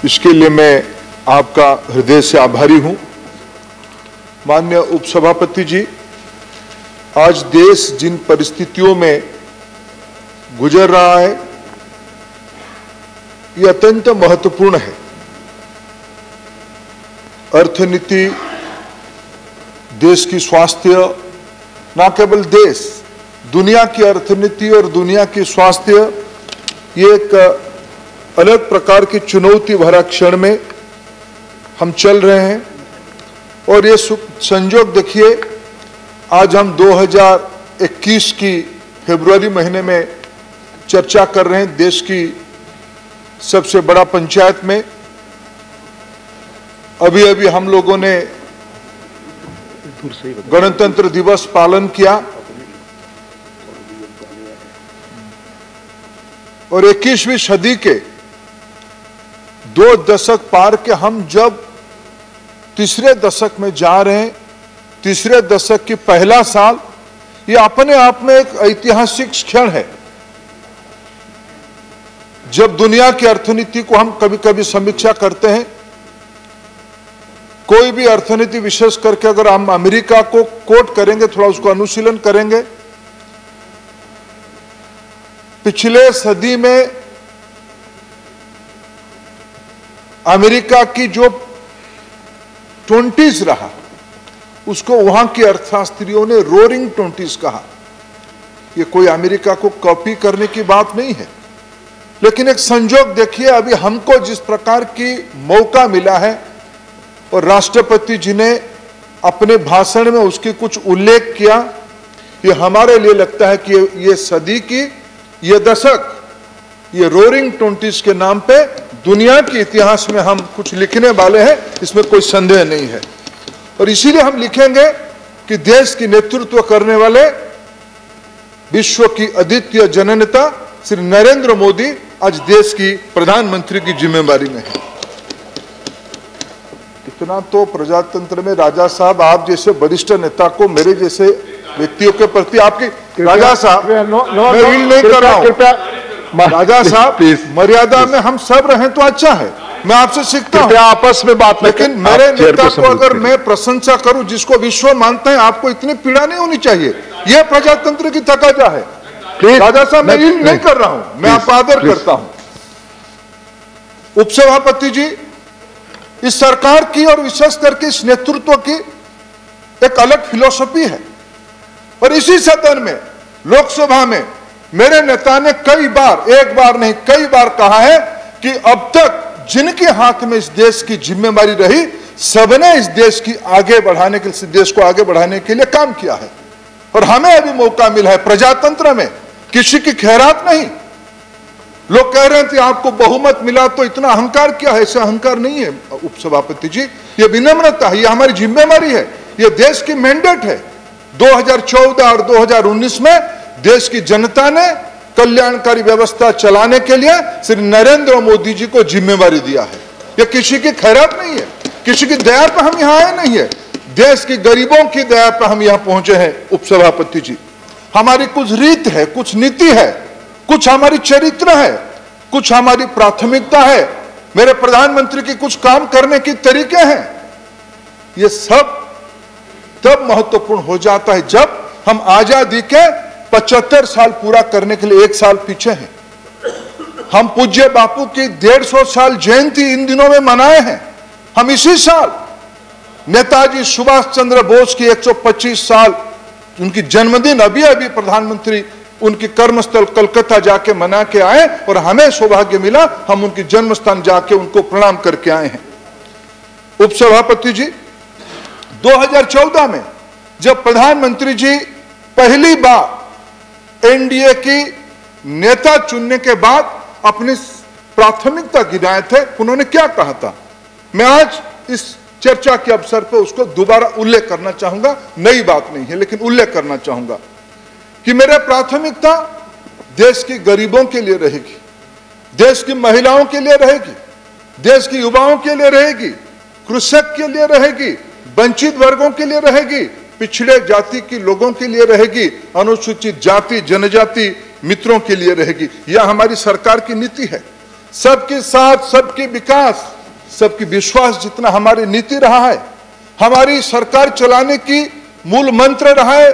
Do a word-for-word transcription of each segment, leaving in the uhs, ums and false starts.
इसके लिए मैं आपका हृदय से आभारी हूं। माननीय उपसभापति जी, आज देश जिन परिस्थितियों में गुजर रहा है ये अत्यंत महत्वपूर्ण है। अर्थनीति, देश की स्वास्थ्य, न केवल देश, दुनिया की अर्थनीति और दुनिया की स्वास्थ्य, ये एक अलग प्रकार की चुनौती भरा क्षण में हम चल रहे हैं। और ये संजोग देखिए, आज हम दो हज़ार इक्कीस की फरवरी महीने में चर्चा कर रहे हैं। देश की सबसे बड़ा पंचायत में अभी अभी हम लोगों ने गणतंत्र दिवस पालन किया और इक्कीसवीं सदी के दो दशक पार के हम जब तीसरे दशक में जा रहे हैं, तीसरे दशक की पहला साल, ये अपने आप में एक ऐतिहासिक क्षण है। जब दुनिया की अर्थनीति को हम कभी कभी समीक्षा करते हैं, कोई भी अर्थनीति विशेष करके अगर हम अमेरिका को कोट करेंगे, थोड़ा उसको अनुशीलन करेंगे, पिछले सदी में अमेरिका की जो ट्वेंटीज रहा, उसको वहां के अर्थशास्त्रियों ने रोरिंग ट्वेंटीज कहा। ये कोई अमेरिका को कॉपी करने की बात नहीं है, लेकिन एक संजोग देखिए, अभी हमको जिस प्रकार की मौका मिला है और राष्ट्रपति जी ने अपने भाषण में उसकी कुछ उल्लेख किया, ये हमारे लिए लगता है कि ये सदी की, ये दशक, ये रोरिंग ट्वेंटीज के नाम पे दुनिया के इतिहास में हम कुछ लिखने वाले हैं, इसमें कोई संदेह नहीं है। और इसीलिए हम लिखेंगे कि देश की नेतृत्व करने वाले विश्व की अद्वितीय जननेता श्री नरेंद्र मोदी आज देश की प्रधानमंत्री की जिम्मेदारी में है। इतना तो प्रजातंत्र में राजा साहब, आप जैसे वरिष्ठ नेता को, मेरे जैसे व्यक्तियों के प्रति आपकी, राजा साहब मैं रील नहीं कर रहा हूं, राजा साहब मर्यादा में हम सब रहें तो अच्छा है, मैं आपसे सीखता हूं, आपस में बात। लेकिन मेरे नेता को अगर मैं प्रशंसा करूं, जिसको विश्व मानते हैं, आपको इतनी पीड़ा नहीं होनी चाहिए। यह प्रजातंत्र की तकाजा है। राजा साहब मैं रील नहीं कर रहा हूं, मैं आपका आदर करता हूं। उपसभापति जी, इस सरकार की और विशेष करके इस नेतृत्व की एक अलग फिलॉसफी है। और इसी सदन में, लोकसभा में, मेरे नेता ने कई बार, एक बार नहीं कई बार कहा है कि अब तक जिनके हाथ में इस देश की जिम्मेदारी रही, सबने इस देश की आगे बढ़ाने के लिए, देश को आगे बढ़ाने के लिए काम किया है। और हमें अभी मौका मिला है प्रजातंत्र में, किसी की खैरात नहीं। लोग कह रहे थे आपको बहुमत मिला तो इतना अहंकार क्या है, ऐसा अहंकार नहीं है उपसभापति जी, ये विनम्रता है, ये हमारी जिम्मेदारी है, ये देश की मैंडेट है। दो हज़ार चौदह और दो हज़ार उन्नीस में देश की जनता ने कल्याणकारी व्यवस्था चलाने के लिए श्री नरेंद्र मोदी जी को जिम्मेवारी दिया है। ये किसी की खैरात नहीं है, किसी की दया पर हम यहां आए नहीं है, देश की गरीबों की दया पर हम यहां पहुंचे हैं। उपसभापति जी, हमारी कुछ रीत है, कुछ नीति है, कुछ हमारी चरित्र है, कुछ हमारी प्राथमिकता है, मेरे प्रधानमंत्री की कुछ काम करने के तरीके हैं। ये सब तब महत्वपूर्ण हो जाता है जब हम आजादी के पचहत्तर साल पूरा करने के लिए एक साल पीछे हैं। हम पूज्य बापू की डेढ़ सौ साल जयंती इन दिनों में मनाए हैं। हम इसी साल नेताजी सुभाष चंद्र बोस की एक सौ पच्चीस साल उनकी जन्मदिन अभी अभी प्रधानमंत्री उनकी कर्मस्थल कलकत्ता जाके मना के आए और हमें सौभाग्य मिला, हम उनकी जन्म स्थान जाके उनको प्रणाम करके आए हैं। उपसभापति जी, दो हज़ार चौदह में जब प्रधानमंत्री जी पहली बार एनडीए की नेता चुनने के बाद अपनी प्राथमिकता गिनाए थे, उन्होंने क्या कहा था, मैं आज इस चर्चा के अवसर पर उसको दोबारा उल्लेख करना चाहूंगा। नई बात नहीं है, लेकिन उल्लेख करना चाहूंगा कि मेरे प्राथमिकता देश की गरीबों के लिए रहेगी, देश की महिलाओं के लिए रहेगी, देश की युवाओं के लिए रहेगी, कृषक के लिए रहेगी, वंचित वर्गों के लिए रहेगी, पिछड़े जाति के लोगों के लिए रहेगी, अनुसूचित जाति जनजाति मित्रों के लिए रहेगी। यह हमारी सरकार की नीति है। सबके साथ सबके विकास, सबकी विश्वास जितना हमारी नीति रहा है, हमारी सरकार चलाने की मूल मंत्र रहा है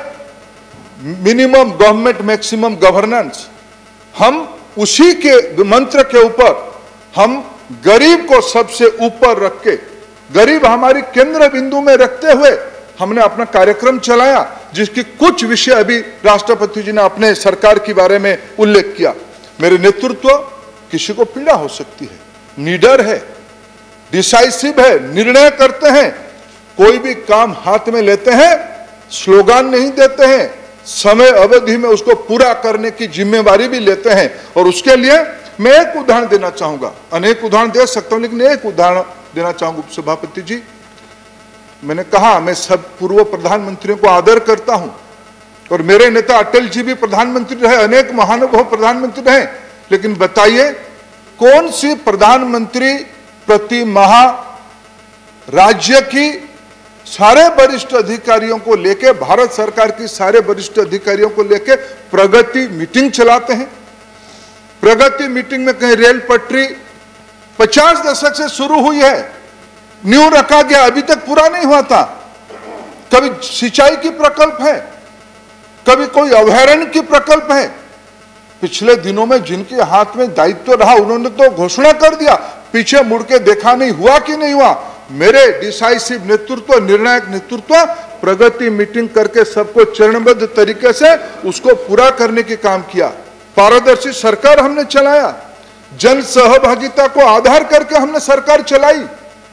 मिनिमम गवर्नमेंट मैक्सिमम गवर्नेंस। हम उसी के मंत्र के ऊपर हम गरीब को सबसे ऊपर रख के, गरीब हमारी केंद्र बिंदु में रखते हुए हमने अपना कार्यक्रम चलाया, जिसकी कुछ विषय अभी राष्ट्रपति जी ने अपने सरकार के बारे में उल्लेख किया। मेरे नेतृत्व किसी को पीड़ा हो सकती है, निडर है, डिसाइसिव है, निर्णय करते हैं, कोई भी काम हाथ में लेते हैं, स्लोगन नहीं देते हैं, समय अवधि में उसको पूरा करने की जिम्मेवारी भी लेते हैं। और उसके लिए मैं एक उदाहरण देना चाहूंगा, अनेक उदाहरण दे सकता हूं, लेकिन एक उदाहरण देना चाहूंगा उपसभापति जी। मैंने कहा मैं सब पूर्व प्रधानमंत्रियों को आदर करता हूं, और मेरे नेता अटल जी भी प्रधानमंत्री रहे, अनेक महानुभाव प्रधानमंत्री रहे, लेकिन बताइए कौन सी प्रधानमंत्री प्रति माह राज्य की सारे वरिष्ठ अधिकारियों को लेके, भारत सरकार की सारे वरिष्ठ अधिकारियों को लेके प्रगति मीटिंग चलाते हैं? प्रगति मीटिंग में कहीं रेल पटरी पचास दशक से शुरू हुई है, न्यू रखा गया, अभी तक पूरा नहीं हुआ था। कभी सिंचाई की प्रकल्प है, कभी कोई अभयारण्य की प्रकल्प है। पिछले दिनों में जिनके हाथ में दायित्व रहा उन्होंने तो घोषणा कर दिया, पीछे मुड़ के देखा नहीं, हुआ कि नहीं हुआ। मेरे डिसाइसिव नेतृत्व, निर्णायक नेतृत्व प्रगति मीटिंग करके सबको चरणबद्ध तरीके से उसको पूरा करने के काम किया। पारदर्शी सरकार हमने चलाया, जन सहभागिता को आधार करके हमने सरकार चलाई,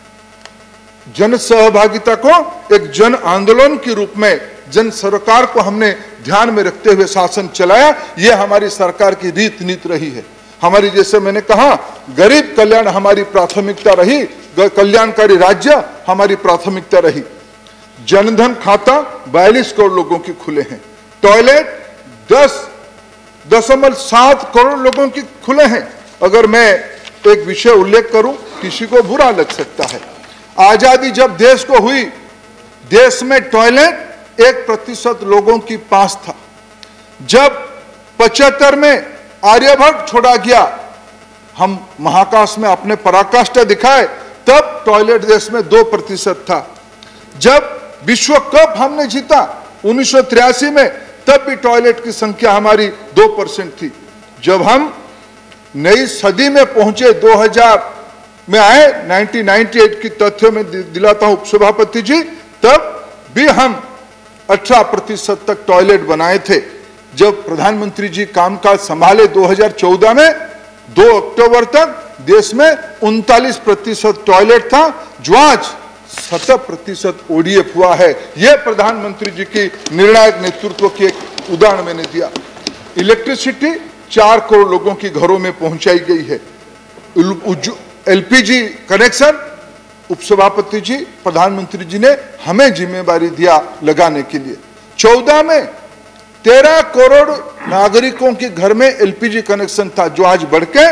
जन सहभागिता को एक जन आंदोलन के रूप में जन सरकार को हमने ध्यान में रखते हुए शासन चलाया। यह हमारी सरकार की रीत नीति रही है। हमारी, जैसे मैंने कहा, गरीब कल्याण हमारी प्राथमिकता रही, कल्याणकारी राज्य हमारी प्राथमिकता रही। जनधन खाता बयालीस करोड़ लोगों की खुले हैं, टॉयलेट दस दशमलव सात करोड़ लोगों की खुले हैं। अगर मैं एक विषय उल्लेख करूं, किसी को बुरा लग सकता है, आजादी जब देश को हुई, देश में टॉयलेट एक प्रतिशत लोगों की पास था। जब पचहत्तर में आर्यभट्ट छोड़ा गया, हम महाकाश में अपने पराकाष्ठा दिखाए, तब टॉयलेट देश में दो प्रतिशत था। जब विश्व कप हमने जीता उन्नीस सौ तिरासी में, तब भी टॉयलेट की संख्या हमारी दो परसेंट थी। जब हम नई सदी में पहुंचे, दो हज़ार में आए, उन्नीस सौ अट्ठानवे की तथ्यों में दिलाता हूं उपसभापति जी, तब भी हम अठारह प्रतिशत तक टॉयलेट बनाए थे। जब प्रधानमंत्री जी कामकाज संभाले दो हज़ार चौदह में, दो अक्टूबर तक देश में उनतालीस प्रतिशत टॉयलेट था, जो आज सत्तर प्रतिशत ओडीएफ हुआ है। यह प्रधानमंत्री जी की निर्णायक नेतृत्व की एक उदाहरण मैंने दिया। इलेक्ट्रिसिटी चार करोड़ लोगों की घरों में पहुंचाई गई है। एलपीजी कनेक्शन उपसभापति जी, प्रधानमंत्री जी ने हमें जिम्मेवारी दिया लगाने के लिए। चौदह में तेरह करोड़ नागरिकों के घर में एलपीजी कनेक्शन था, जो आज बढ़ के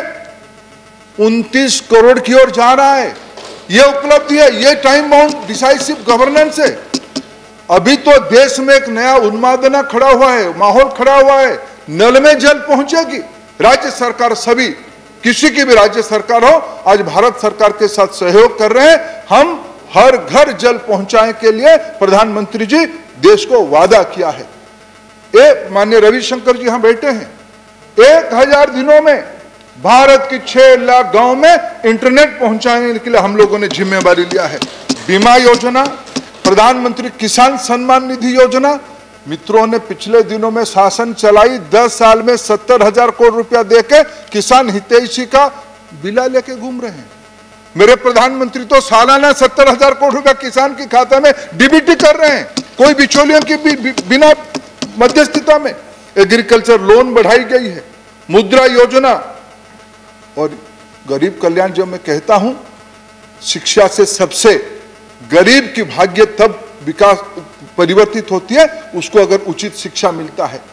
उनतीस करोड़ की ओर जा रहा है। यह उपलब्धि है, यह टाइम बाउंड डिसाइसिव गवर्नेंस है। अभी तो देश में एक नया उन्मादना खड़ा हुआ है, माहौल खड़ा हुआ है। नल में जल पहुंचेगी, राज्य सरकार, सभी, किसी की भी राज्य सरकार हो, आज भारत सरकार के साथ सहयोग कर रहे हैं। हम हर घर जल पहुंचाने के लिए प्रधानमंत्री जी देश को वादा किया है। एक माननीय रविशंकर जी हम बैठे हैं, एक हजार दिनों में भारत की छह लाख गांव में इंटरनेट पहुंचाने के लिए हम लोगों ने जिम्मेवारी लिया है। बीमा योजना, प्रधानमंत्री किसान सम्मान निधि योजना, मित्रों ने पिछले दिनों में शासन चलाई, दस साल में सत्तर हजार करोड़ रुपया देके किसान हितैषी का बिला लेके घूम रहे हैं। मेरे प्रधानमंत्री तो सालाना सत्तर हजार करोड़ रुपया किसान के खाते में डीबीटी कर रहे हैं, कोई बिचौलियों की बि, बि, बिना मध्यस्थता में। एग्रीकल्चर लोन बढ़ाई गई है, मुद्रा योजना। और गरीब कल्याण जब मैं कहता हूं, शिक्षा से सबसे गरीब की भाग्य तब विकास परिवर्तित होती है, उसको अगर उचित शिक्षा मिलता है।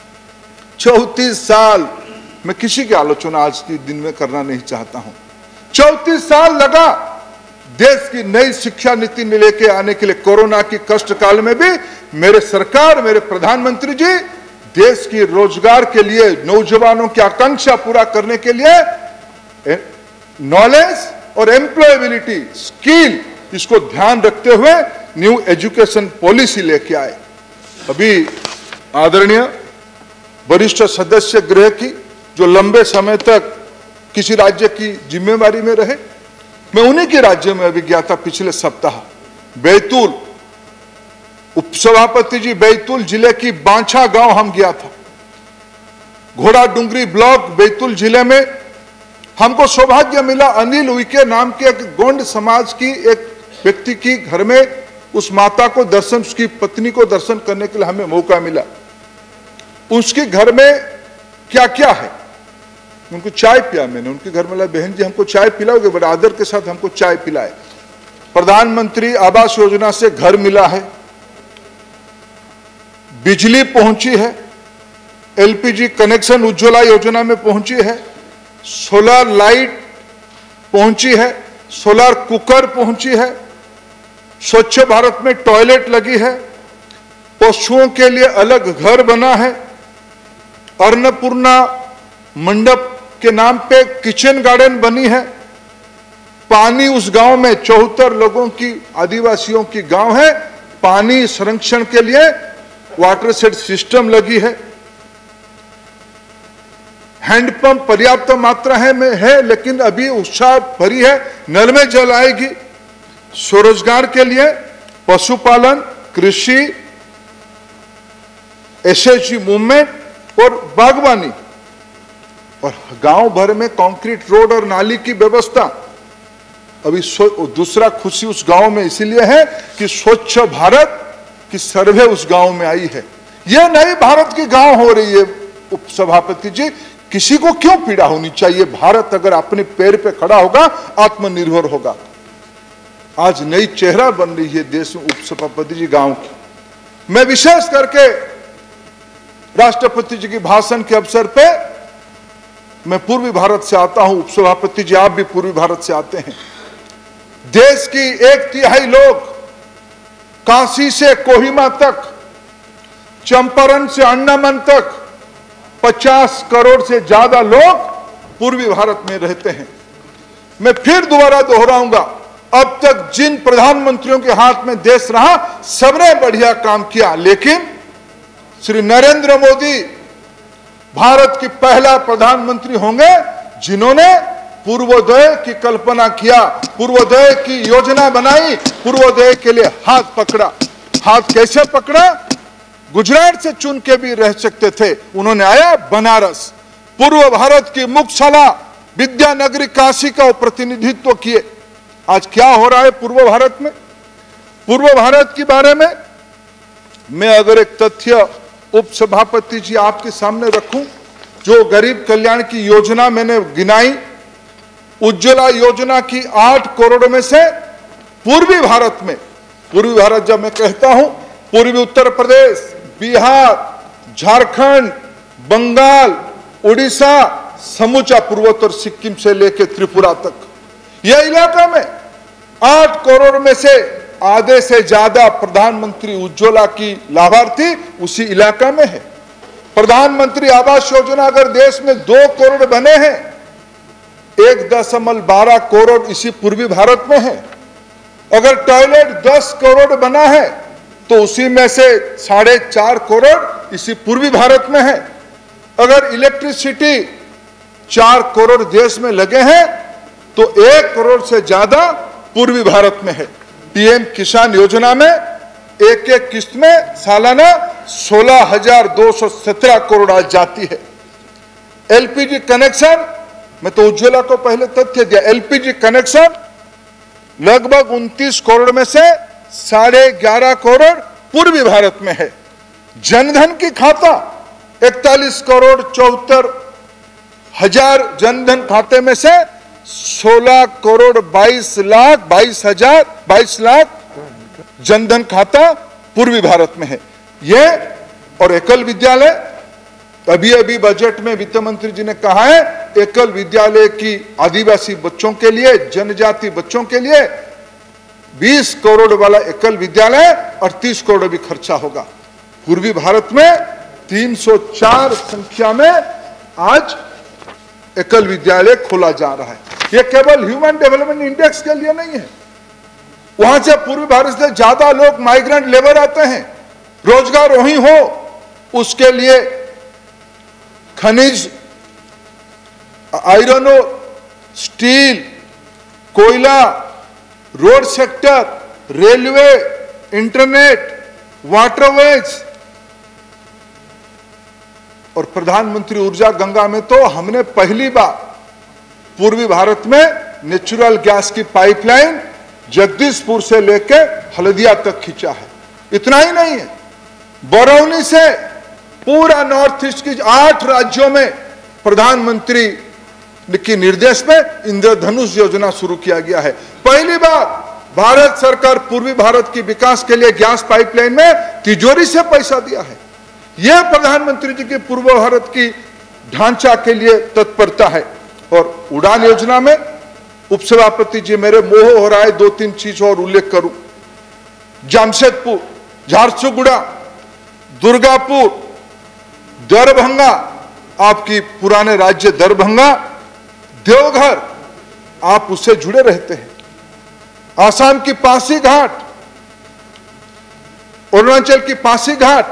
चौंतीस साल, मैं किसी की आलोचना आज के दिन में करना नहीं चाहता हूं, चौंतीस साल लगा देश की नई शिक्षा नीति लेके आने के लिए। कोरोना की कष्ट काल में भी मेरे सरकार, मेरे प्रधानमंत्री जी देश की रोजगार के लिए, नौजवानों की आकांक्षा पूरा करने के लिए नॉलेज और एम्प्लॉयबिलिटी, स्किल, इसको ध्यान रखते हुए न्यू एजुकेशन पॉलिसी लेके आए। अभी आदरणीय वरिष्ठ सदस्य गृह की जो लंबे समय तक किसी राज्य की जिम्मेवारी में रहे, मैं उन्हीं के राज्य में अभी गया था पिछले सप्ताह। बैतूल, उपसभापति जी, बैतूल जिले की बांछा गांव हम गया था। घोड़ा डुंगरी ब्लॉक बैतूल जिले में हमको सौभाग्य मिला, अनिल उइके नाम के एक गोंड समाज की एक व्यक्ति की घर में उस माता को दर्शन, उसकी पत्नी को दर्शन करने के लिए हमें मौका मिला। उसके घर में क्या क्या है, उनको चाय पिया मैंने। उनके घर में, बहन जी हमको चाय पिलाओगे? बड़े आदर के साथ हमको चाय पिलाए। प्रधानमंत्री आवास योजना से घर मिला है, बिजली पहुंची है, एलपीजी कनेक्शन उज्ज्वला योजना में पहुंची है, सोलर लाइट पहुंची है, सोलर कुकर पहुंची है, स्वच्छ भारत में टॉयलेट लगी है, पशुओं के लिए अलग घर बना है, अन्नपूर्णा मंडप के नाम पे किचन गार्डन बनी है, पानी उस गांव में चौहत्तर लोगों की, आदिवासियों की गांव है, पानी संरक्षण के लिए वाटर सेट सिस्टम लगी है, हैंडपंप पर्याप्त मात्रा है में है, लेकिन अभी उत्साह भरी है, नल में जल आएगी। स्वरोजगार के लिए पशुपालन, कृषि, एसएचजी मूवमेंट और बागवानी, और गांव भर में कंक्रीट रोड और नाली की व्यवस्था। अभी दूसरा खुशी उस गांव में इसीलिए है कि स्वच्छ भारत की सर्वे उस गांव में आई है। यह नई भारत की गांव हो रही है। उपसभापति जी, किसी को क्यों पीड़ा होनी चाहिए? भारत अगर अपने पैर पे खड़ा होगा, आत्मनिर्भर होगा। आज नई चेहरा बन रही है देश में उपसभापति जी गांव की। मैं विशेष करके राष्ट्रपति जी की भाषण के अवसर पे, मैं पूर्वी भारत से आता हूं, उपसभापति जी आप भी पूर्वी भारत से आते हैं। देश की एक तिहाई लोग काशी से कोहिमा तक, चंपारण से अंडमान तक पचास करोड़ से ज्यादा लोग पूर्वी भारत में रहते हैं। मैं फिर दोबारा दोहराऊंगा, अब तक जिन प्रधानमंत्रियों के हाथ में देश रहा, सबने बढ़िया काम किया, लेकिन श्री नरेंद्र मोदी भारत के पहला प्रधानमंत्री होंगे जिन्होंने पूर्वोदय की कल्पना किया, पूर्वोदय की योजना बनाई, पूर्वोदय के लिए हाथ पकड़ा। हाथ कैसे पकड़ा? गुजरात से चुन के भी रह सकते थे, उन्होंने आया बनारस, पूर्व भारत की मुख्यशाला विद्यानगरी काशी का प्रतिनिधित्व किए। आज क्या हो रहा है पूर्व भारत में? पूर्व भारत के बारे में मैं अगर एक तथ्य उपसभापति जी आपके सामने रखूं, जो गरीब कल्याण की योजना मैंने गिनाई, उज्ज्वला योजना की आठ करोड़ में से पूर्वी भारत में, पूर्वी भारत जब मैं कहता हूं, पूर्वी उत्तर प्रदेश, बिहार, झारखंड, बंगाल, उड़ीसा, समूचा पूर्वोत्तर सिक्किम से लेकर त्रिपुरा तक, यह इलाका में आठ करोड़ में से आधे से ज्यादा प्रधानमंत्री उज्ज्वला की लाभार्थी उसी इलाका में है। प्रधानमंत्री आवास योजना अगर देश में दो करोड़ बने हैं, एक दशमलव बारह करोड़ इसी पूर्वी भारत में है। अगर टॉयलेट दस करोड़ बना है तो उसी में से साढ़े चार करोड़ इसी पूर्वी भारत में है। अगर इलेक्ट्रिसिटी चार करोड़ देश में लगे हैं तो एक करोड़ से ज्यादा पूर्वी भारत में है। पीएम किसान योजना में एक एक किस्त में सालाना सोलह हजार दो सौ सत्रह करोड़ आज जाती है। एलपीजी कनेक्शन, मैं तो उज्ज्वला को पहले तथ्य दिया, एलपीजी कनेक्शन लगभग उनतीस करोड़ में से साढ़े ग्यारह करोड़ पूर्वी भारत में है। जनधन की खाता इकतालीस करोड़ चौहत्तर हजार जनधन खाते में से सोलह करोड़ बाईस लाख बाईस हजार बाईस लाख जनधन खाता पूर्वी भारत में है। यह और एकल विद्यालय, अभी अभी बजट में वित्त मंत्री जी ने कहा है एकल विद्यालय की आदिवासी बच्चों के लिए, जनजाति बच्चों के लिए बीस करोड़ वाला एकल विद्यालय और तीस करोड़ भी खर्चा होगा। पूर्वी भारत में तीन सौ चार संख्या में आज एकल विद्यालय खोला जा रहा है। यह केवल ह्यूमन डेवलपमेंट इंडेक्स के लिए नहीं है, वहां से पूर्वी भारत से ज्यादा लोग माइग्रेंट लेबर आते हैं, रोजगार वहीं हो उसके लिए खनिज, आयरन और स्टील, कोयला, road sector, railway, internet, waterways और प्रधानमंत्री ऊर्जा गंगा में तो हमने पहली बार पूर्वी भारत में नेचुरल गैस की पाइपलाइन जगदीशपुर से लेकर हल्दिया तक खींचा है। इतना ही नहीं है, बरौनी से पूरा नॉर्थ ईस्ट की आठ राज्यों में प्रधानमंत्री के निर्देश में इंद्रधनुष योजना शुरू किया गया है। पहली बार भारत सरकार पूर्वी भारत की विकास के लिए गैस पाइपलाइन में तिजोरी से पैसा दिया है। यह प्रधानमंत्री जी की पूर्व भारत की ढांचा के लिए तत्परता है। और उड़ान योजना में उपसभापति जी, मेरे मोह हो रहा है दो तीन चीज और उल्लेख करूं। जमशेदपुर, झारसुगुड़ा, दुर्गापुर, दरभंगा, आपकी पुराने राज्य दरभंगा, देवघर, आप उससे जुड़े रहते हैं। आसाम की पासी घाट, अरुणाचल की पासी घाट,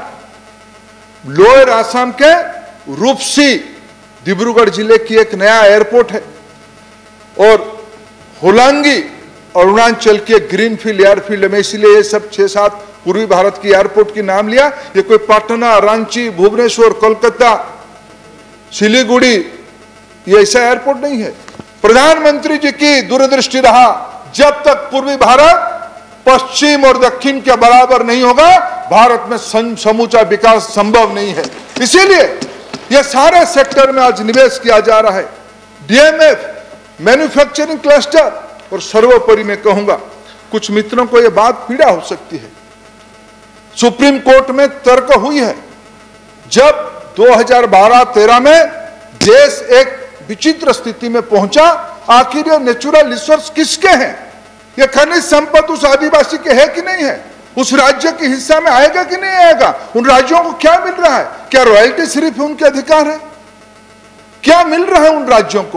लोअर आसाम के रूपसी, डिब्रूगढ़ जिले की एक नया एयरपोर्ट है, और होलांगी अरुणाचल के ग्रीनफील्ड एयरफील्ड में, इसलिए ये सब छह सात पूर्वी भारत की एयरपोर्ट की नाम लिया। ये कोई पटना, रांची, भुवनेश्वर, कोलकाता, सिलीगुड़ी, ये ऐसा एयरपोर्ट नहीं है। प्रधानमंत्री जी की दूरदृष्टि रहा, जब तक पूर्वी भारत पश्चिम और दक्षिण के बराबर नहीं होगा, भारत में समूचा विकास संभव नहीं है। इसीलिए यह सारे सेक्टर में आज निवेश किया जा रहा है। डीएमएफ, मैन्युफैक्चरिंग क्लस्टर, और सर्वोपरि मैं कहूंगा, कुछ मित्रों को यह बात पीड़ा हो सकती है, सुप्रीम कोर्ट में तर्क हुई है, जब दो हज़ार बारह तेरह में देश एक विचित्र स्थिति में पहुंचा, आखिर ये नेचुरल रिसोर्स किसके हैं? ये खनिज संपत्ति उस आदिवासी के है कि नहीं है? उस राज्य के हिस्सा में आएगा कि नहीं आएगा? उन राज्यों को क्या मिल रहा है? क्या रॉयल्टी सिर्फ उनके अधिकार है? क्या मिल रहा है उन राज्यों को?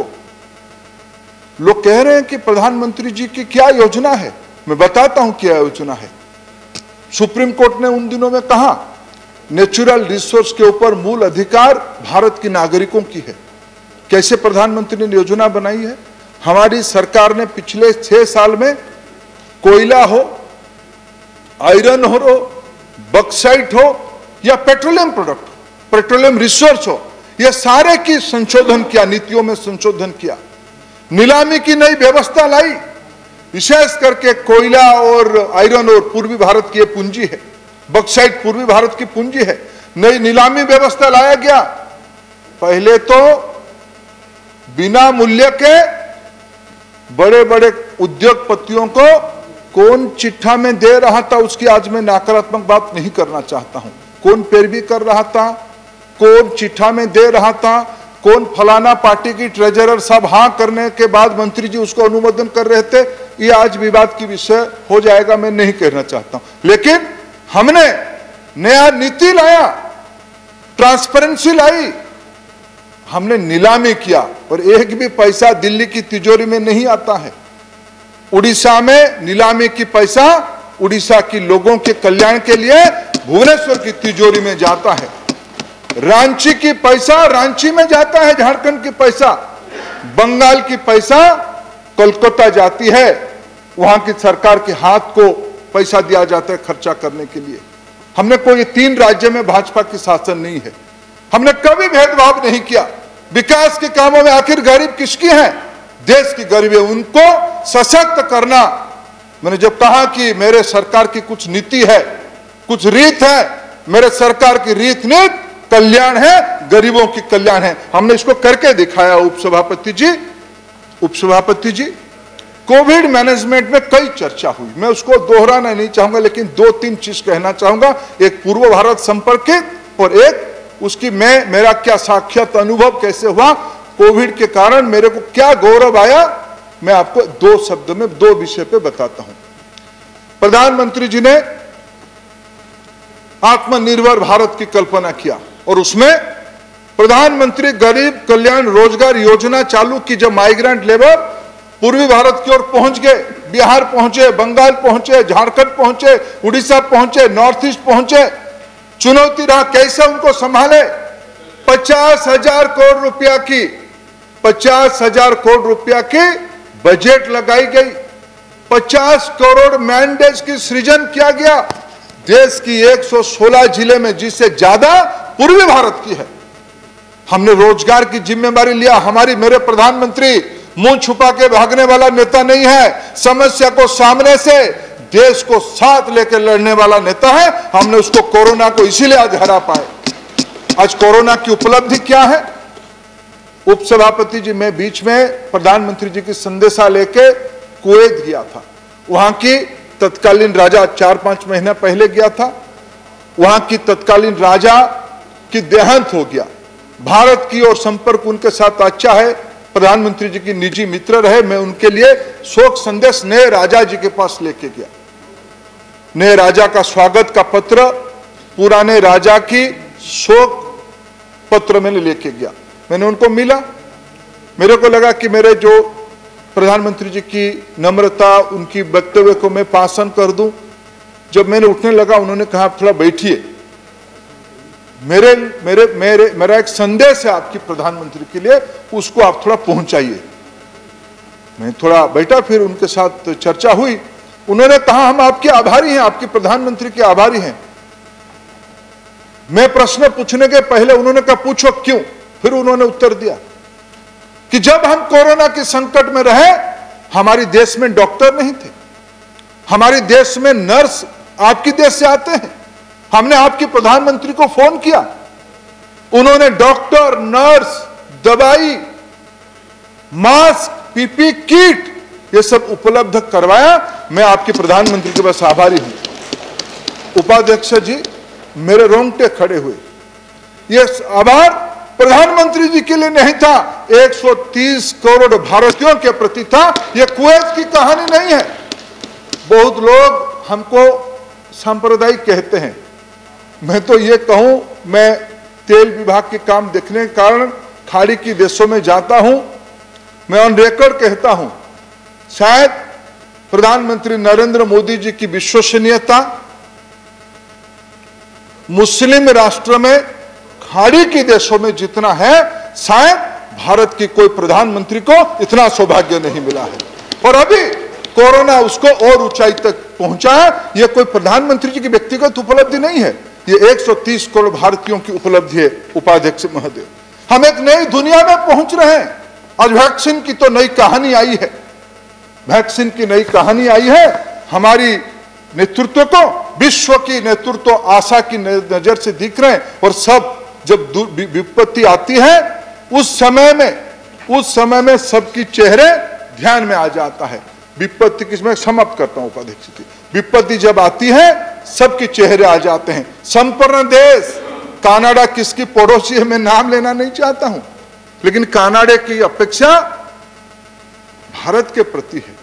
लोग कह रहे हैं कि प्रधानमंत्री जी की क्या योजना है। मैं बताता हूं क्या योजना है। सुप्रीम कोर्ट ने उन दिनों में कहा, नेचुरल रिसोर्स के ऊपर मूल अधिकार भारत के नागरिकों की है। कैसे प्रधानमंत्री ने योजना बनाई है? हमारी सरकार ने पिछले छह साल में कोयला हो, आयरन हो, बक्साइट हो या पेट्रोलियम प्रोडक्ट, पेट्रोलियम रिसोर्स हो, यह सारे की संशोधन किया, नीतियों में संशोधन किया, नीलामी की नई व्यवस्था लाई। विशेष करके कोयला और आयरन और पूर्वी भारत की पूंजी है, बक्साइट पूर्वी भारत की पूंजी है। नई नीलामी व्यवस्था लाया गया। पहले तो बिना मूल्य के बड़े बड़े उद्योगपतियों को कौन चिट्ठा में दे रहा था, उसकी आज मैं नकारात्मक बात नहीं करना चाहता हूं। कौन पैरवी कर रहा था, कौन चिट्ठा में दे रहा था, कौन फलाना पार्टी की ट्रेजरर, सब हाँ करने के बाद मंत्री जी उसको अनुमोदन कर रहे थे, ये आज विवाद की विषय हो जाएगा, मैं नहीं कहना चाहता हूं। लेकिन हमने नया नीति लाया, ट्रांसपेरेंसी लाई, हमने नीलामी किया और एक भी पैसा दिल्ली की तिजोरी में नहीं आता है। उड़ीसा में नीलामी की पैसा उड़ीसा की लोगों के कल्याण के लिए भुवनेश्वर की तिजोरी में जाता है। रांची की पैसा रांची में जाता है, झारखंड की पैसा, बंगाल की पैसा कोलकाता जाती है, वहां की सरकार के हाथ को पैसा दिया जाता है खर्चा करने के लिए। हमने कोई तीन राज्य में भाजपा की शासन नहीं है, हमने कभी भेदभाव नहीं किया। विकास के कामों में आखिर गरीब किसकी है? देश की गरीब है, उनको सशक्त करना। मैंने जब कहा कि मेरे सरकार की कुछ नीति है, कुछ रीत है, मेरे सरकार की रीत नीति कल्याण है, गरीबों की कल्याण है, हमने इसको करके दिखाया। उपसभापति जी उपसभापति जी कोविड मैनेजमेंट में कई चर्चा हुई, मैं उसको दोहराना नहीं चाहूंगा, लेकिन दो तीन चीज कहना चाहूंगा। एक पूर्व भारत संपर्कित और एक उसकी मैं मेरा क्या साक्षात अनुभव कैसे हुआ, कोविड के कारण मेरे को क्या गौरव आया, मैं आपको दो शब्द में दो विषय पे बताता हूं। प्रधानमंत्री जी ने आत्मनिर्भर भारत की कल्पना किया और उसमें प्रधानमंत्री गरीब कल्याण रोजगार योजना चालू की। जब माइग्रेंट लेबर पूर्वी भारत की ओर पहुंच गए, बिहार पहुंचे, बंगाल पहुंचे, झारखंड पहुंचे, उड़ीसा पहुंचे, नॉर्थ ईस्ट पहुंचे, चुनौती रहा कैसे उनको संभाले। पचास हजार करोड़ रुपया की पचास हजार करोड़ रुपया की बजट लगाई गई। पचास करोड़ मैंडेज की सृजन किया गया। देश की एक सौ सोलह जिले में जिससे ज्यादा पूर्वी भारत की है। हमने रोजगार की जिम्मेदारी लिया। हमारी मेरे प्रधानमंत्री मुंह छुपा के भागने वाला नेता नहीं है, समस्या को सामने से देश को साथ लेकर लड़ने वाला नेता है। हमने उसको कोरोना को इसीलिए आज हरा पाए। आज कोरोना की उपलब्धि क्या है? उपसभापति जी, मैं बीच में प्रधानमंत्री जी की संदेशा लेके कुवैत गया था। वहां की तत्कालीन राजा चार पांच महीने पहले गया था। वहां की तत्कालीन राजा की देहांत हो गया। भारत की और संपर्क उनके साथ अच्छा है। प्रधानमंत्री जी की निजी मित्र रहे। मैं उनके लिए शोक संदेश नए राजा जी के पास लेके गया। नए राजा का स्वागत का पत्र, पुराने राजा की शोक पत्र मैंने लेके गया। मैंने उनको मिला। मेरे को लगा कि मेरे जो प्रधानमंत्री जी की नम्रता, उनकी वक्तव्य को मैं पासन कर दूं। जब मैंने उठने लगा, उन्होंने कहा आप थोड़ा बैठिए, मेरे मेरे मेरे मेरा एक संदेश है आपकी प्रधानमंत्री के लिए, उसको आप थोड़ा पहुंचाइए। मैं थोड़ा बैठा, फिर उनके साथ चर्चा हुई। उन्होंने कहा हम आपके आभारी हैं, आपके प्रधानमंत्री के आभारी हैं। मैं प्रश्न पूछने के पहले उन्होंने कहा पूछो क्यों। फिर उन्होंने उत्तर दिया कि जब हम कोरोना के संकट में रहे, हमारे देश में डॉक्टर नहीं थे, हमारे देश में नर्स आपके देश से आते हैं। हमने आपके प्रधानमंत्री को फोन किया, उन्होंने डॉक्टर, नर्स, दवाई, मास्क, पीपी किट ये सब उपलब्ध करवाया। मैं आपके प्रधानमंत्री के बस आभारी हूं। उपाध्यक्ष जी, मेरे रोंगटे खड़े हुए। ये आभार प्रधानमंत्री जी के लिए नहीं था, एक सौ तीस करोड़ भारतीयों के प्रति था। यह कुवैत की कहानी नहीं है। बहुत लोग हमको सांप्रदायिक कहते हैं। मैं तो ये कहूं, मैं तेल विभाग के काम देखने के कारण खाड़ी के देशों में जाता हूं। मैं ऑन रिकॉर्ड कहता हूं, शायद प्रधानमंत्री नरेंद्र मोदी जी की विश्वसनीयता मुस्लिम राष्ट्र में, खाड़ी के देशों में जितना है, शायद भारत की कोई प्रधानमंत्री को इतना सौभाग्य नहीं मिला है। और अभी कोरोना उसको और ऊंचाई तक पहुंचाया। यह कोई प्रधानमंत्री जी की व्यक्तिगत उपलब्धि नहीं है, ये एक सौ तीस करोड़ भारतीयों की उपलब्धि है। उपाध्यक्ष महोदय, हम एक नई दुनिया में पहुंच रहे हैं। आज वैक्सीन की तो नई कहानी आई है, वैक्सीन की नई कहानी आई है। हमारी नेतृत्व को विश्व की नेतृत्व आशा की नजर से दिख रहे हैं। और सब जब विपत्ति आती है, उस समय में उस समय में सबकी चेहरे ध्यान में आ जाता है। विपत्ति किसमें समाप्त करता हूं उपाध्यक्ष जी, विपत्ति जब आती है सबके चेहरे आ जाते हैं। संपूर्ण देश, कनाडा किसकी पड़ोसी है मैं नाम लेना नहीं चाहता हूं, लेकिन कनाडा की अपेक्षा भारत के प्रति है।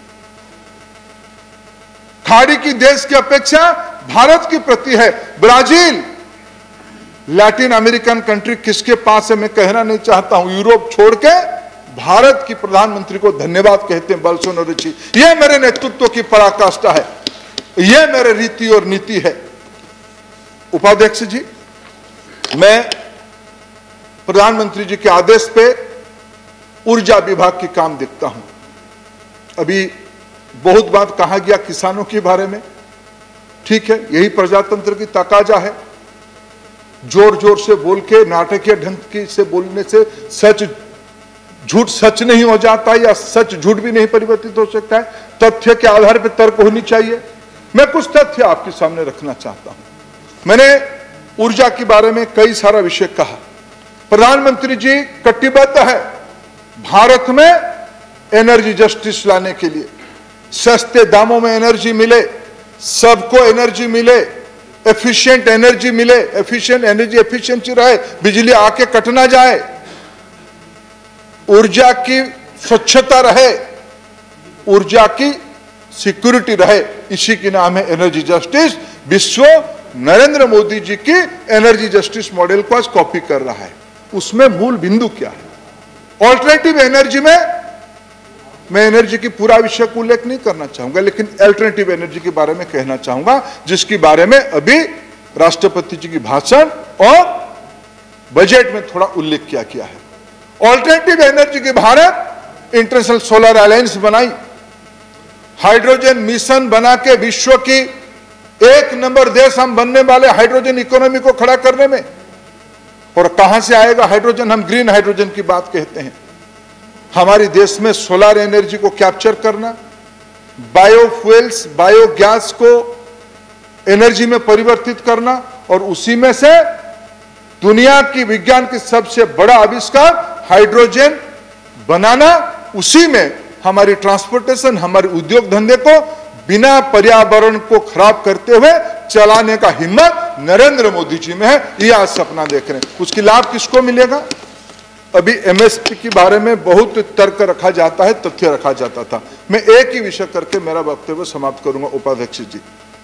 खाड़ी की देश की अपेक्षा भारत की प्रति है। ब्राजील, लैटिन अमेरिकन कंट्री किसके पास है मैं कहना नहीं चाहता हूं। यूरोप छोड़ के भारत की प्रधानमंत्री को धन्यवाद कहते हैं बोल्सोनारो जी। यह मेरे नेतृत्व की पराकाष्ठा है, यह मेरे रीति और नीति है। उपाध्यक्ष जी, मैं प्रधानमंत्री जी के आदेश पे ऊर्जा विभाग की काम देखता हूं। अभी बहुत बात कहा गया किसानों के बारे में, ठीक है, यही प्रजातंत्र की तकाजा है। जोर जोर से बोल के, नाटकीय ढंग से बोलने से सच झूठ सच नहीं हो जाता, या सच झूठ भी नहीं परिवर्तित हो सकता है। तथ्य के आधार पर तर्क होनी चाहिए। मैं कुछ तथ्य आपके सामने रखना चाहता हूं। मैंने ऊर्जा के बारे में कई सारा विषय कहा। प्रधानमंत्री जी कटिबद्ध है भारत में एनर्जी जस्टिस लाने के लिए। सस्ते दामों में एनर्जी मिले, सबको एनर्जी मिले, एफिशिएंट एनर्जी मिले, एफिशिएंट एनर्जी एफिशिएंसी रहे, बिजली आके कट ना जाए, ऊर्जा की स्वच्छता रहे, ऊर्जा की सिक्योरिटी रहे। इसी की नाम है एनर्जी जस्टिस। विश्व नरेंद्र मोदी जी की एनर्जी जस्टिस मॉडल को आज कॉपी कर रहा है। उसमें मूल बिंदु क्या है। ऑल्टरनेटिव एनर्जी में मैं एनर्जी की पूरा विषय को उल्लेख नहीं करना चाहूंगा, लेकिन अल्टरनेटिव एनर्जी के बारे में कहना चाहूंगा, जिसके बारे में अभी राष्ट्रपति जी की भाषण और बजट में थोड़ा उल्लेख किया गया है। ऑल्टरनेटिव एनर्जी की भारत इंटरनेशनल सोलर अलायंस बनाई, हाइड्रोजन मिशन बना के विश्व की एक नंबर देश हम बनने वाले हाइड्रोजन इकोनॉमी को खड़ा करने में। और कहां से आएगा हाइड्रोजन? हम ग्रीन हाइड्रोजन की बात कहते हैं। हमारे देश में सोलर एनर्जी को कैप्चर करना, बायोफ्यूल्स बायोगैस को एनर्जी में परिवर्तित करना और उसी में से दुनिया की विज्ञान की सबसे बड़ा आविष्कार हाइड्रोजन बनाना, उसी में हमारी ट्रांसपोर्टेशन, हमारे उद्योग धंधे को बिना पर्यावरण को खराब करते हुए चलाने का हिम्मत नरेंद्र मोदी जी में है। ये आज सपना देख रहे हैं। उसकी लाभ किसको मिलेगा? अभी एमएसपी के बारे में बहुत तर्क रखा जाता है, तथ्य रखा जाता था। मैं एक ही विषय करके मेरा वक्तव्य समाप्त करूंगा। उपाध्यक्ष जी,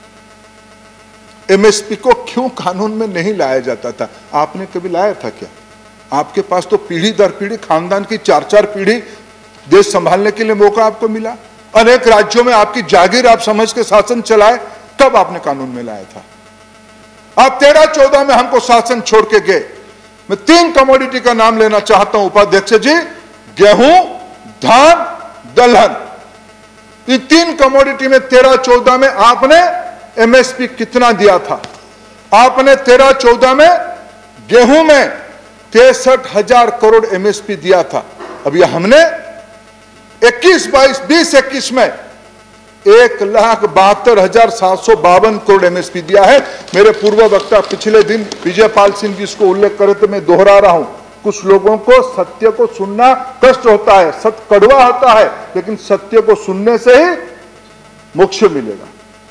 एमएसपी को क्यों कानून में नहीं लाया जाता था? आपने कभी लाया था क्या? आपके पास तो पीढ़ी दर पीढ़ी, खानदान की चार चार पीढ़ी देश संभालने के लिए मौका आपको मिला। अनेक राज्यों में आपकी जागीर आप समझ के शासन चलाए, तब आपने कानून में लाया था। आप तेरह चौदह में हमको शासन छोड़ के गए। मैं तीन कमोडिटी का नाम लेना चाहता हूं उपाध्यक्ष जी, गेहूं, धान, दलहन। इन तीन कमोडिटी में तेरह चौदह में आपने एमएसपी कितना दिया था? आपने तेरह चौदह में गेहूं में तिरसठ हजार करोड़ एमएसपी दिया था। अब यह हमने इक्कीस बाईस बीस इक्कीस में एक लाख बहत्तर हजार सात सौ बावन करोड़ एमएसपी दिया है। मेरे पूर्व वक्ता पिछले दिन विजय पाल सिंह जी इसको उल्लेख करे तो मैं दोहरा रहा हूं। कुछ लोगों को सत्य को सुनना कष्ट होता है, सत्य कड़वा होता है, लेकिन सत्य को सुनने से ही मोक्ष मिलेगा।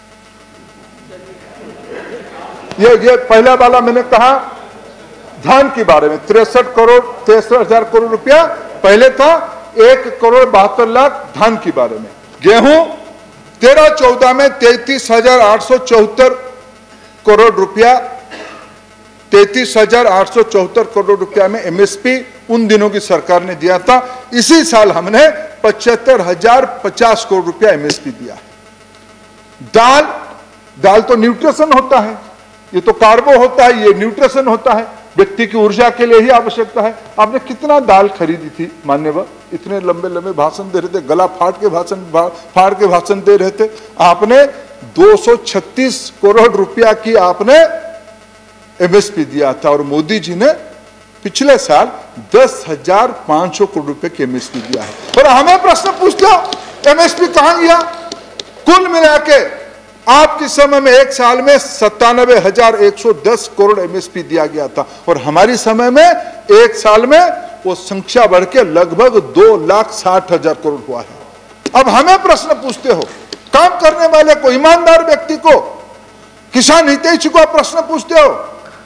ये ये पहला वाला मैंने कहा धान के बारे में तिरसठ करोड़ तिरसठ हजार करोड़ रुपया पहले था, एक करोड़ बहत्तर लाख धान के बारे में। गेहूं तेरह चौदह में तैतीस हजार आठ सौ चौहत्तर करोड़ रुपया तैतीस हजार आठ सौ चौहत्तर करोड़ रुपया में एमएसपी उन दिनों की सरकार ने दिया था। इसी साल हमने पचहत्तर हजार पचास करोड़ रुपया एमएसपी दिया है। दाल दाल तो न्यूट्रिशन होता है, ये तो कार्बो होता है, ये न्यूट्रिशन होता है, व्यक्ति की ऊर्जा के लिए ही आवश्यकता है। आपने कितना दाल खरीदी थी मान्यवर? इतने लंबे लंबे भाषण दे रहे थे, गला फाड़ के भाषण फाड़ के भाषण दे रहे थे। आपने दो सौ छत्तीस करोड़ रुपया की आपने एमएसपी दिया था और मोदी जी ने पिछले साल दस हजार पांच सौ करोड़ रुपए की एमएसपी दिया है। और हमें प्रश्न पूछते हो एमएसपी कहां गया? कुल मिला के आपके समय में एक साल में सत्तानवे हजार एक सौ दस करोड़ एमएसपी दिया गया था और हमारी समय में एक साल में वो संख्या बढ़ के लगभग दो लाख साठ हजार करोड़ हुआ है। अब हमें प्रश्न पूछते हो, काम करने वाले को, ईमानदार व्यक्ति को, किसान हितैषी को आप प्रश्न पूछते हो।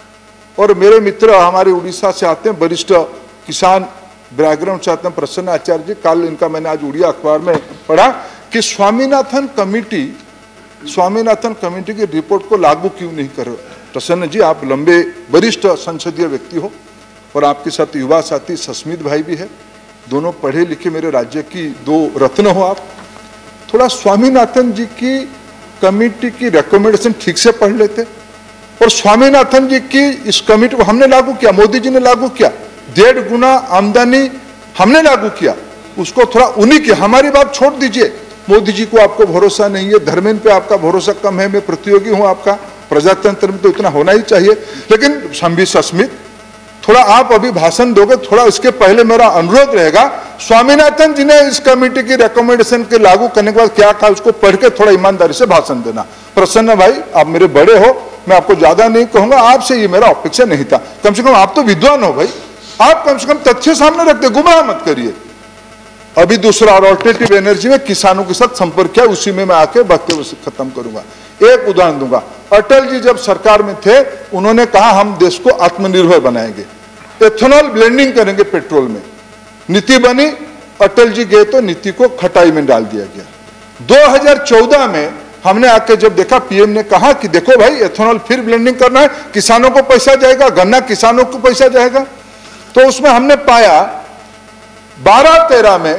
और मेरे मित्र हमारे उड़ीसा से आते हैं, वरिष्ठ किसान बैकग्राउंड से आते हैं, प्रसन्न आचार्य जी। कल इनका मैंने आज उड़िया अखबार में पढ़ा कि स्वामीनाथन कमेटी स्वामीनाथन कमेटी की रिपोर्ट को लागू क्यों नहीं कर रहे? प्रसन्न जी, आप लंबे वरिष्ठ संसदीय व्यक्ति हो और आपके साथ युवा साथी सस्मित भाई भी है, दोनों पढ़े लिखे मेरे राज्य की दो रत्न हो आप। थोड़ा स्वामीनाथन जी की कमेटी की रिकमेंडेशन ठीक से पढ़ लेते। और स्वामीनाथन जी की इस कमेटी को हमने लागू किया, मोदी जी ने लागू किया, डेढ़ गुना आमदनी हमने लागू किया, उसको थोड़ा उन्हीं की, हमारी बात छोड़ दीजिए। मोदी जी को आपको भरोसा नहीं है, धर्मेंद्र पे आपका भरोसा कम है, मैं प्रतियोगी हूं आपका, प्रजातंत्र में तो इतना होना ही चाहिए। लेकिन संबी सस्मित, थोड़ा आप अभी भाषण दोगे, थोड़ा इसके पहले मेरा अनुरोध रहेगा, स्वामीनाथन जी ने इस कमेटी की रिकमेंडेशन के लागू करने के बाद क्या कहा उसको पढ़ के थोड़ा ईमानदारी से भाषण देना। प्रसन्न भाई, आप मेरे बड़े हो, मैं आपको ज्यादा नहीं कहूंगा, आपसे ये मेरा अपेक्षा नहीं था। कम से कम आप तो विद्वान हो भाई, आप कम से कम तथ्य सामने रखते, गुमराह मत करिए। अभी दूसरा और अल्टरनेटिव एनर्जी में किसानों के साथ संपर्क किया, उसी में मैं आके वक्तव्य से खत्म करूंगा। एक उदाहरण दूंगा, अटल जी जब सरकार में थे उन्होंने कहा हम देश को आत्मनिर्भर बनाएंगे, एथेनॉल ब्लेंडिंग करेंगे पेट्रोल में। नीति बनी, अटल जी गए तो नीति को खटाई में डाल दिया गया। दो हज़ार चौदह में हमने आके जब देखा, पीएम ने कहा कि देखो भाई एथेनॉल फिर ब्लेंडिंग करना है, किसानों को पैसा जाएगा, गन्ना किसानों को पैसा जाएगा। तो उसमें हमने पाया बारह तेरह में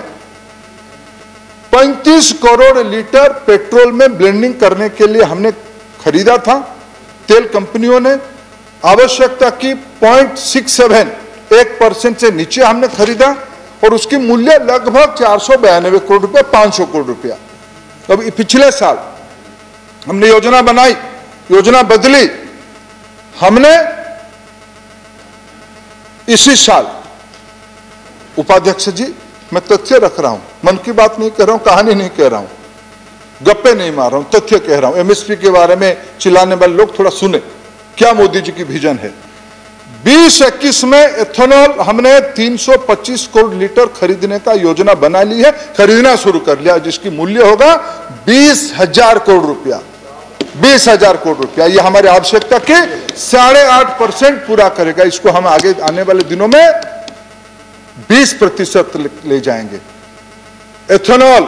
पैंतीस करोड़ लीटर पेट्रोल में ब्लेंडिंग करने के लिए हमने खरीदा था। तेल कंपनियों ने आवश्यकता की पॉइंट सिक्स सेवन एक परसेंट से नीचे हमने खरीदा और उसकी मूल्य लगभग चार सौ बयानबे करोड़ रुपया, पांच सौ करोड़ रुपया। अब पिछले साल हमने योजना बनाई, योजना बदली, हमने इसी साल, उपाध्यक्ष जी मैं तथ्य रख रहा हूं, मन की बात नहीं कह रहा हूं, कहानी नहीं कह रहा हूं, गप्पे नहीं मार रहा हूं, तथ्य कह रहा हूं। एमएसपी के बारे में चिल्लाने वाले लोग थोड़ा सुने क्या मोदी जी की विजन है। बीस इक्कीस में एथेनॉल हमने तीन सौ पच्चीस करोड़ लीटर खरीदने का योजना बना ली है, खरीदना शुरू कर लिया, जिसकी मूल्य होगा बीस हजार करोड़ रुपया, बीस हजार करोड़ रुपया। ये हमारी आवश्यकता के साढ़े आठ परसेंट पूरा करेगा। इसको हम आगे आने वाले दिनों में बीस प्रतिशत ले जाएंगे। एथेनॉल,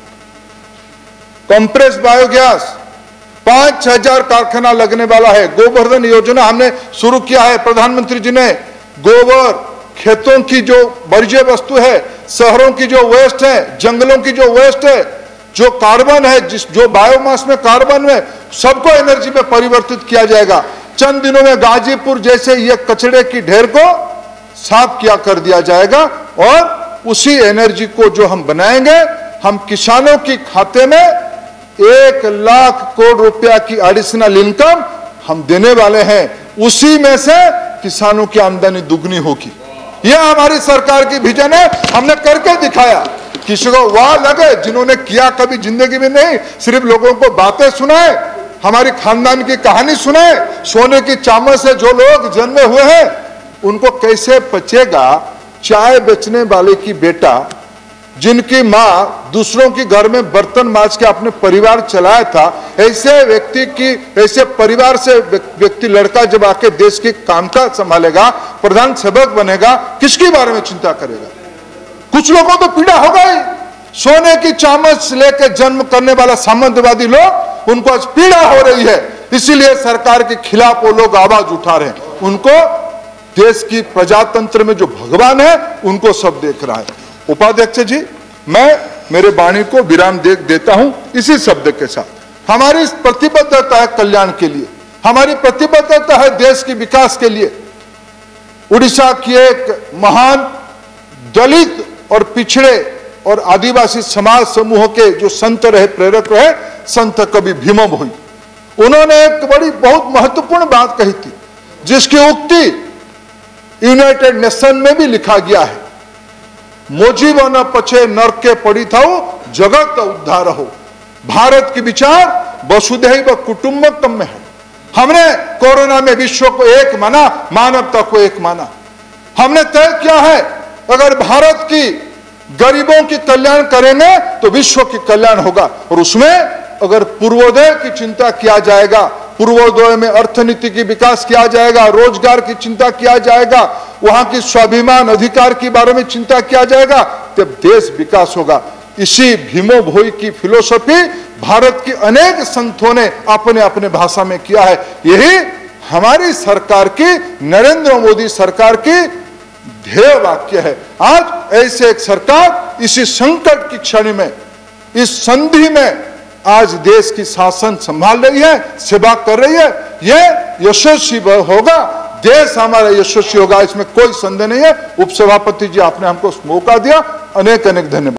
कंप्रेस बायोगैस, पांच हजार कारखाना लगने वाला है। गोवर्धन योजना हमने शुरू किया है, प्रधानमंत्री जी ने। गोबर, खेतों की जो वर्ज्य वस्तु है, शहरों की जो वेस्ट है, जंगलों की जो वेस्ट है, जो कार्बन है, जिस जो बायोमास में कार्बन है, सबको एनर्जी में परिवर्तित किया जाएगा। चंद दिनों में गाजीपुर जैसे ये कचरे की ढेर को साफ किया कर दिया जाएगा और उसी एनर्जी को जो हम बनाएंगे, हम किसानों की खाते में एक लाख करोड़ रुपया की एडिशनल इनकम हम देने वाले हैं। उसी में से किसानों की आमदनी दुगनी होगी। यह हमारी सरकार की विजन है। हमने करके दिखाया। किसी को वाह लगे, जिन्होंने किया कभी जिंदगी में नहीं, सिर्फ लोगों को बातें सुनाए, हमारी खानदान की कहानी सुनाए। सोने की चामच से जो लोग जन्मे हुए हैं उनको कैसे पचेगा चाय बेचने वाले की बेटा, जिनकी मां दूसरों के घर में बर्तन मांज के अपने परिवार चलाया था। ऐसे व्यक्ति की, ऐसे परिवार से व्यक्ति लड़का जब आके देश की कामकाज संभालेगा, प्रधान सेवक बनेगा, किसके बारे में चिंता करेगा? कुछ लोगों को पीड़ा होगा ही। सोने की चामच लेके जन्म करने वाला सामंतवादी लोग, उनको आज पीड़ा हो रही है। इसीलिए सरकार के खिलाफ वो लोग आवाज उठा रहे हैं। उनको देश की प्रजातंत्र में जो भगवान है, उनको सब देख रहा है। उपाध्यक्ष जी, मैं मेरे वाणी को विराम दे देता हूं इसी शब्द के साथ। हमारी प्रतिबद्धता है कल्याण के लिए, हमारी प्रतिबद्धता है देश के विकास के लिए। उड़ीसा की एक महान दलित और पिछड़े और आदिवासी समाज समूह के जो संत रहे, प्रेरक रहे, संत कवि भीम भोई, उन्होंने एक बड़ी बहुत महत्वपूर्ण बात कही थी, जिसकी उक्ति यूनाइटेड नेशन में भी लिखा गया है। मोजीब न पछे नरक के पड़ी था जगत उद्धार हो। भारत की विचार वसुधैव कुटुंबकम में है। हमने कोरोना में विश्व को एक माना, मानवता को एक माना। हमने तय किया है, अगर भारत की गरीबों की कल्याण करेंगे तो विश्व की कल्याण होगा। और उसमें अगर पूर्वोदय की चिंता किया जाएगा, पूर्वोदय में अर्थनीति की विकास किया जाएगा, रोजगार की चिंता किया जाएगा, वहां की स्वाभिमान अधिकार के बारे में चिंता किया जाएगा, तब देश विकास होगा। इसी भीमो भोई की फिलोसफी भारत की अनेक संतों ने अपने अपने भाषा में किया है। यही हमारी सरकार की, नरेंद्र मोदी सरकार की ध्येय वाक्य है। आज ऐसे एक सरकार इसी संकट की क्षण में, इस संधि में आज देश की शासन संभाल रही है, सेवा कर रही है। यह यशस्वी होगा, देश हमारा यशस्वी होगा, इसमें कोई संदेह नहीं है। उपसभापति जी, आपने हमको मौका दिया, अनेक अनेक धन्यवाद।